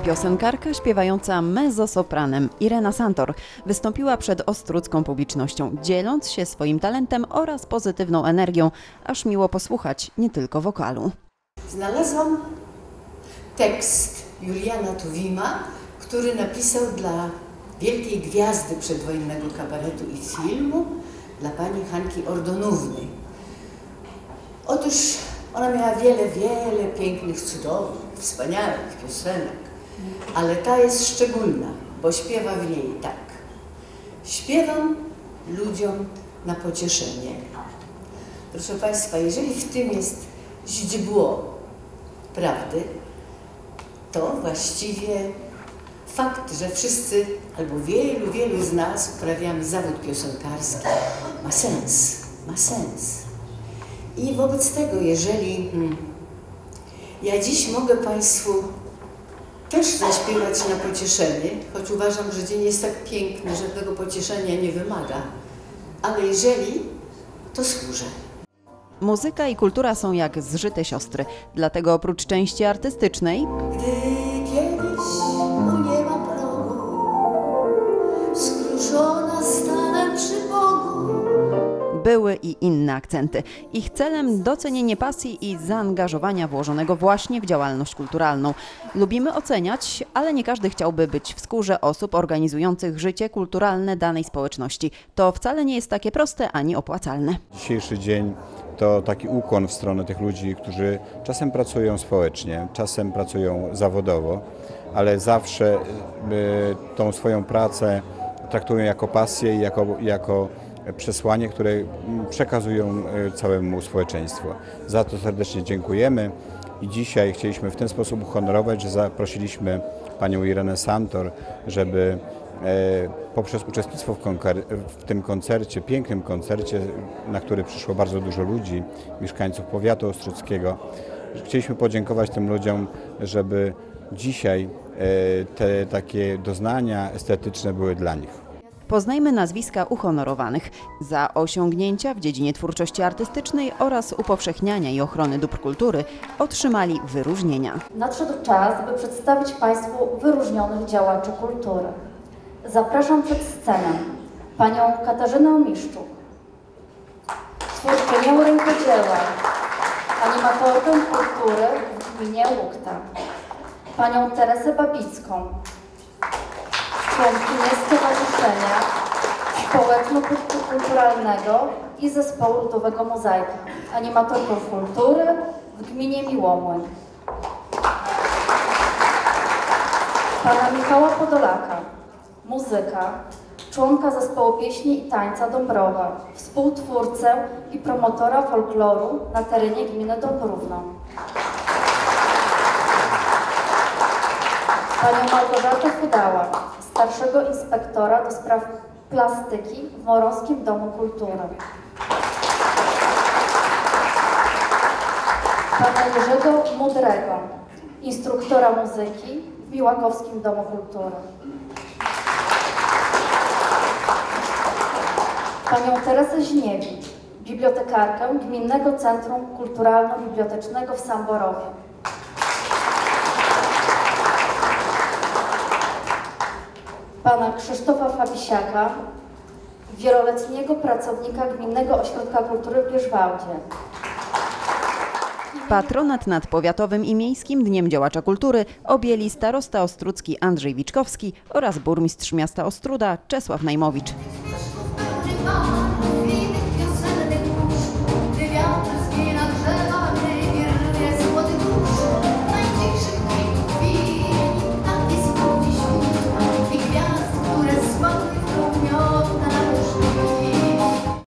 Piosenkarka śpiewająca mezzosopranem Irena Santor wystąpiła przed ostródzką publicznością, dzieląc się swoim talentem oraz pozytywną energią, aż miło posłuchać nie tylko wokalu. Znalazłam tekst Juliana Tuwima, który napisał dla wielkiej gwiazdy przedwojennego kabaretu i filmu, dla pani Hanki Ordonówny. Otóż ona miała wiele pięknych, cudownych, wspaniałych piosenek, ale ta jest szczególna, bo śpiewa w niej tak. Śpiewam ludziom na pocieszenie. Proszę Państwa, jeżeli w tym jest źdźbło prawdy, to właściwie fakt, że wszyscy albo wielu z nas uprawiamy zawód piosenkarski, ma sens, ma sens. I wobec tego, jeżeli ja dziś mogę Państwu też zaśpiewać na pocieszenie, choć uważam, że dzień jest tak piękny, że tego pocieszenia nie wymaga, ale jeżeli, to służę. Muzyka i kultura są jak zżyte siostry, dlatego oprócz części artystycznej, Gdy kiedyś u nieba progu, skruszona stanę przy Bogu. były i inne akcenty. Ich celem docenienie pasji i zaangażowania włożonego właśnie w działalność kulturalną. Lubimy oceniać, ale nie każdy chciałby być w skórze osób organizujących życie kulturalne danej społeczności. To wcale nie jest takie proste ani opłacalne. Dzisiejszy dzień to taki ukłon w stronę tych ludzi, którzy czasem pracują społecznie, czasem pracują zawodowo, ale zawsze tą swoją pracę traktują jako pasję i jako przesłanie, które przekazują całemu społeczeństwu. Za to serdecznie dziękujemy i dzisiaj chcieliśmy w ten sposób uhonorować, że zaprosiliśmy panią Irenę Santor, żeby poprzez uczestnictwo w tym koncercie, pięknym koncercie, na który przyszło bardzo dużo ludzi, mieszkańców powiatu ostródzkiego, chcieliśmy podziękować tym ludziom, żeby dzisiaj te takie doznania estetyczne były dla nich. Poznajmy nazwiska uhonorowanych za osiągnięcia w dziedzinie twórczości artystycznej oraz upowszechniania i ochrony dóbr kultury otrzymali wyróżnienia. Nadszedł czas, by przedstawić Państwu wyróżnionych działaczy kultury. Zapraszam przed scenę panią Katarzynę Miszczuk, twórczynię rękodzieła, animatorkę kultury w gminie Łukta, panią Teresę Babicką, członkinię Stowarzyszenia Społeczno-Kulturalnego i Zespołu Ludowego Mozaika, animatorkę kultury w gminie Miłomłyn, pana Michała Podolaka, muzyka, członka Zespołu Pieśni i Tańca Dąbrowa, współtwórcę i promotora folkloru na terenie gminy Dąbrówno, panią Małgorzatę Fudała, starszego inspektora do spraw plastyki w Morowskim Domu Kultury, pana Jerzego Mudrego, instruktora muzyki w Miłakowskim Domu Kultury, panią Teresę Żniewicz, bibliotekarkę Gminnego Centrum Kulturalno-Bibliotecznego w Samborowie, pana Krzysztofa Fabisiaka, wieloletniego pracownika Gminnego Ośrodka Kultury w Wierzwałdzie. Patronat nad Powiatowym i Miejskim Dniem Działacza Kultury objęli starosta ostródzki Andrzej Wiczkowski oraz burmistrz miasta Ostróda Czesław Najmowicz.